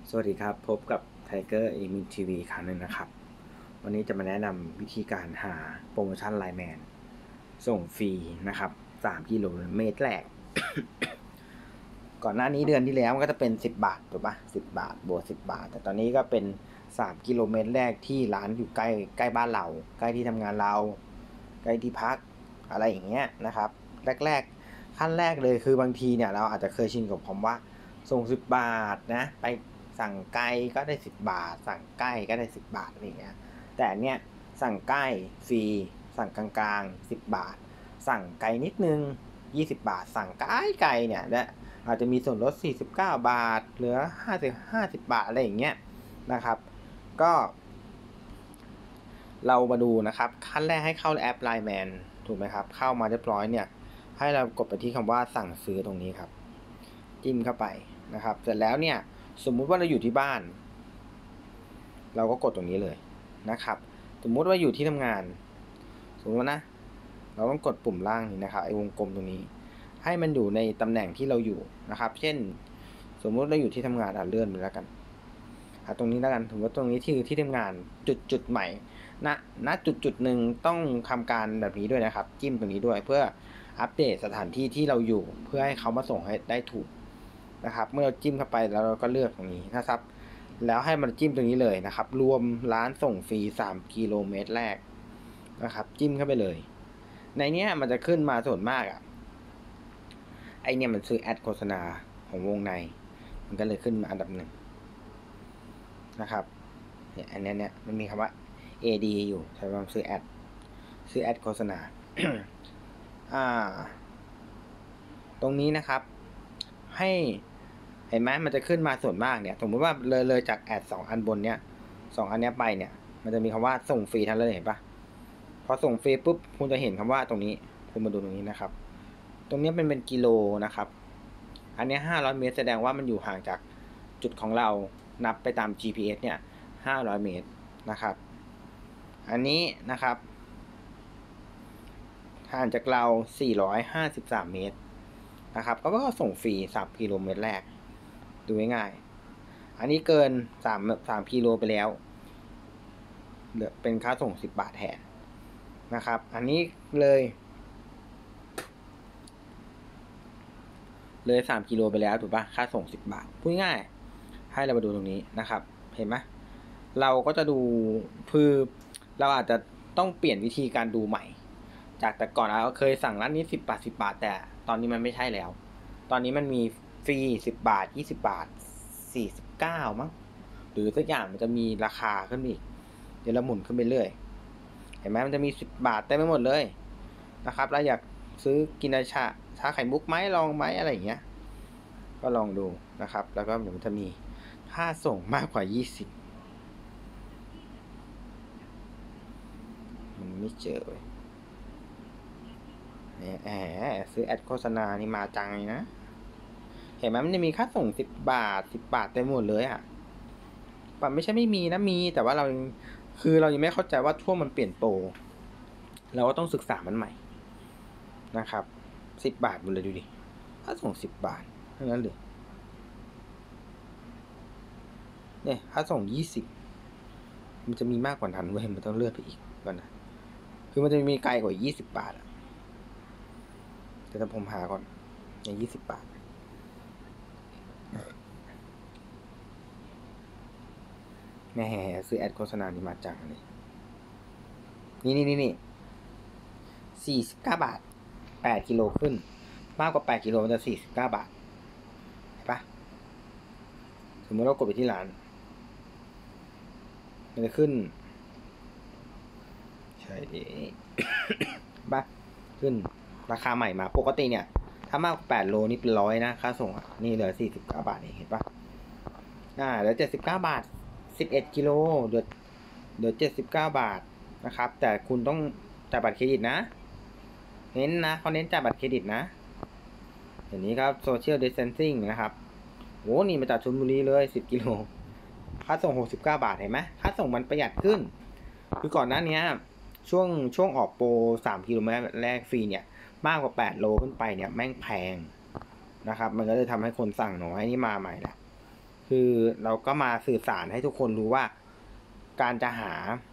สวัสดีครับพบกับไทเกอร์เอมิทีวีครั้งหนึ่งนะครับวันนี้จะมาแนะนำวิธีการหาโปรโมชั่นไลน์แมนส่งฟรีนะครับ3กิโลเมตรแรก ก่อนหน้านี้เดือนที่แล้วมันก็จะเป็น10 บาทถูกปะ10 บาทบวก10 บาทแต่ตอนนี้ก็เป็น3กิโลเมตรแรกที่ร้านอยู่ใกล้บ้านเราใกล้ที่ทำงานเราใกล้ที่พักอะไรอย่างเงี้ยนะครับแรกขั้นแรกเลยคือบางทีเนี่ยเราอาจจะเคยชินกับผมว่าส่ง10 บาทนะไปสั่งไกลก็ได้10 บาทสั่งใกล้ก็ได้10 บาทอะไรเงี้ยแต่เนี้ยสั่งใกล้ฟรีสั่งกลางๆ10 บาทสั่งไกลนิดนึง20 บาทสั่งไกลเนี่ยอาจจะมีส่วนลด49 บาทเหลือ50 บาทอะไรอย่างเงี้ยนะครับก็เรามาดูนะครับขั้นแรกให้เข้าแอป Line Man ถูกไหมครับเข้ามาเรียบร้อยเนี่ยให้เรากดไปที่คำว่าสั่งซื้อตรงนี้ครับจิ้มเข้าไปนะครับเสร็จแล้วเนี่ยสมมุติว่าเราอยู่ที่บ้านเราก็กดตรงนี้เลยนะครับสมมุติว่าอยู่ที่ทำงานสมมตินะเราต้องกดปุ่มล่างนี้นะครับไอ้วงกลมตรงนี้ให้มันอยู่ในตำแหน่งที่เราอยู่นะครับเช่นสมมุติเราอยู่ที่ทำงานเลื่อนไปแล้วกันตรงนี้แล้วกันถือว่าตรงนี้ที่ทำงานจุดใหม่ณจุดหนึ่งต้องทำการแบบนี้ด้วยนะครับจิ้มตรงนี้ด้วยเพื่ออัปเดตสถานที่ที่เราอยู่เพื่อให้เขามาส่งให้ได้ถูกนะครับเมื่อเราจิ้มเข้าไปแล้วเราก็เลือกตรงนี้นะครับแล้วให้มันจิ้มตรงนี้เลยนะครับรวมร้านส่งฟรี3กิโลเมตรแรกนะครับจิ้มเข้าไปเลยในนี้มันจะขึ้นมาส่วนมากไอเนี่ยมันซื้อแอดโฆษณาของวงในมันก็เลยขึ้นมาอันดับหนึ่งนะครับเนี่ยอันนี้เนี่ยมันมีคำว่า AD อยู่ใช้คำซื้อแอดโฆษณา ตรงนี้นะครับให้เห็นไหมมันจะขึ้นมาส่วนมากเนี่ยสมมติว่าเลยจากแอด2 อันบนเนี่ย2 อันนี้ไปเนี่ยมันจะมีคำว่าส่งฟรีทั้งเลยเห็นปะพอส่งฟรีปุ๊บคุณจะเห็นคำว่าตรงนี้คุณมาดูตรงนี้นะครับตรงนี้เป็นกิโลนะครับอันนี้500 เมตรแสดงว่ามันอยู่ห่างจากจุดของเรานับไปตาม GPS เนี่ย500 เมตรนะครับอันนี้นะครับห่างจากเรา453 เมตรนะครับก็ส่งฟรี3กิโลเมตรแรกดูง่ายๆอันนี้เกิน3กิโลไปแล้วเหลือเป็นค่าส่ง10 บาทแทนนะครับอันนี้เลย3กิโลไปแล้วถูกปะค่าส่ง10 บาทพูดง่ายให้เรามาดูตรงนี้นะครับเห็นไหมเราก็จะดูคือเราอาจจะต้องเปลี่ยนวิธีการดูใหม่จากแต่ก่อนเราเคยสั่งร้านนี้10 บาท10 บาทแต่ตอนนี้มันไม่ใช่แล้วตอนนี้มันมีฟรี10 บาท20 บาท49มั้งหรือสักอย่างมันจะมีราคาขึ้นอีกเดี๋ยวเราหมุนขึ้นไปเรื่อยเห็นไหมมันจะมี10 บาทเต็มไปหมดเลยนะครับเราอยากซื้อกินชาไข่มุกไหมลองไหมอะไรอย่างเงี้ยก็ลองดูนะครับแล้วก็เดี๋ยวมันจะมีค่าส่งมากกว่า20มันไม่เจอเลยซื้อแอดโฆษณานี่มาจังเลยนะเห็นไหมมันจะมีค่าส่ง10 บาท10 บาทเต็มหมดเลยปัไม่ใช่ไม่มีนะมีแต่ว่าเรายังไม่เข้าใจว่าช่วงมันเปลี่ยนโปรเราก็ต้องศึกษามันใหม่นะครับ10 บาทหมดเลยดูดิค่าส่ง10 บาทเท่านั้นเลยเนี่ยค่าส่ง20มันจะมีมากกว่านั้นเว้ยมันต้องเลื่อนไปอีกก่อนนะคือมันจะมีไกลกว่า20 บาทแต่ถ้าผมหาก่อนใน20 บาทแหมซื้อแอดโฆษณานี่มาจังเลยนี่49 บาท8 กิโลขึ้นมากกว่า8 กิโลมันจะ49 บาทเห็นปะสมมติเรากดไปที่ร้านมันจะขึ้นใช่ดิปะขึ้นราคาใหม่มาปกติเนี่ยถ้ามากกว่า8 โลนี่เป็น100นะค่าส่งนี่เหลือ49 บาทเองเห็นปะเหลือ79 บาท11 กิโลเหลือ79 บาทนะครับแต่คุณต้องจ่ายบัตรเครดิตนะเน้นนะเขาเน้นจ่ายบัตรเครดิตนะอย่างนี้ครับ social distancing นะครับโอ้นี่มาจากชลบุรีเลย10 กิโลค่าส่ง69 บาทเห็นไหมค่าส่งมันประหยัดขึ้นคือก่อนหน้านี้ช่วงออกโปร3 กิโลเมตรแรกฟรีเนี่ยมากกว่า8 โลขึ้นไปเนี่ยแม่งแพงนะครับมันก็เลยทำให้คนสั่งน้อยนี่มาใหม่ละคือเราก็มาสื่อสารให้ทุกคนรู้ว่าการจะหา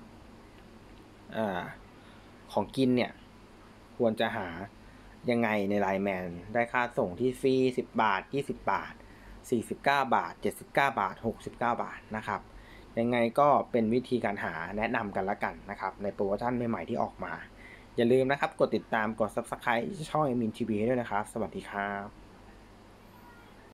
ของกินเนี่ยควรจะหายังไงในไลน์แมนได้ค่าส่งที่ฟรี10 บาท20 บาท49 บาท79 บาท69 บาทนะครับยังไงก็เป็นวิธีการหาแนะนำกันละกันนะครับในโปรโมชั่นใหม่ๆที่ออกมาอย่าลืมนะครับกดติดตามกด Subscribe ช่อง Emin TV ด้วยนะครับสวัสดีครับ